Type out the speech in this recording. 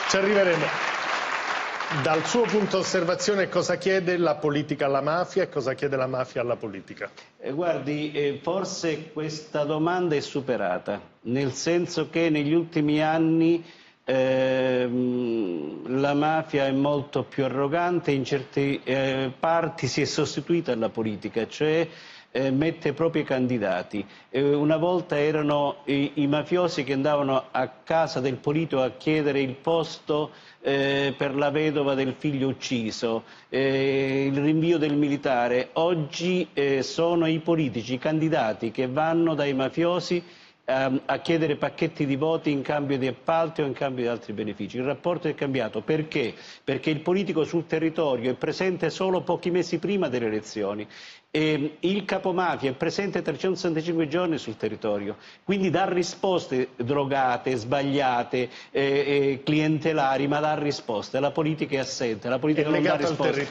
Ci arriveremo. Dal suo punto di osservazione, cosa chiede la politica alla mafia e cosa chiede la mafia alla politica? Guardi, forse questa domanda è superata, nel senso che negli ultimi anni la mafia è molto più arrogante, in certe parti si è sostituita alla politica, cioè mette i propri candidati. Una volta erano i mafiosi che andavano a casa del politico a chiedere il posto per la vedova del figlio ucciso, il rinvio del militare. Oggi sono i politici, i candidati che vanno dai mafiosi a chiedere pacchetti di voti in cambio di appalti o in cambio di altri benefici. Il rapporto è cambiato. Perché? Perché il politico sul territorio è presente solo pochi mesi prima delle elezioni. Il capomafia è presente 365 giorni sul territorio, quindi dà risposte drogate, sbagliate, clientelari, ma dà risposte. La politica è assente, la politica non dà risposte.